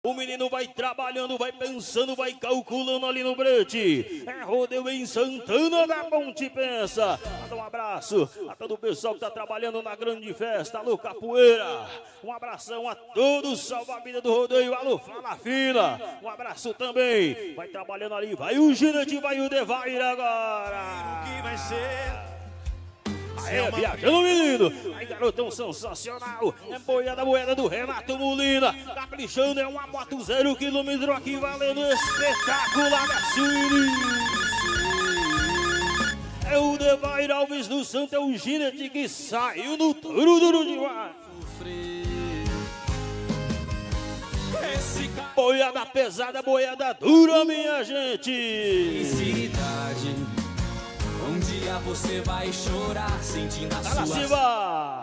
O menino vai trabalhando, vai pensando, vai calculando ali no brete. É rodeio em Santana da Ponte Pensa. Manda um abraço a todo o pessoal que tá trabalhando na grande festa. Alô, Capoeira. Um abração a todos, salva a vida do rodeio. Alô, Fala Fila. Um abraço também. Vai trabalhando ali, vai o Girante, vai o Devair agora. O que vai ser? É, viajando menino, aí garotão sensacional, é boiada do Renato Molina, caprichando, é uma moto 0 km aqui valendo espetacular da Suíri. É o Devair Alves do Santo, é o ginete que saiu no duro demais. Boiada pesada, boiada dura, minha gente. Cidade. Um dia você vai chorar sentindo a sua... Cima.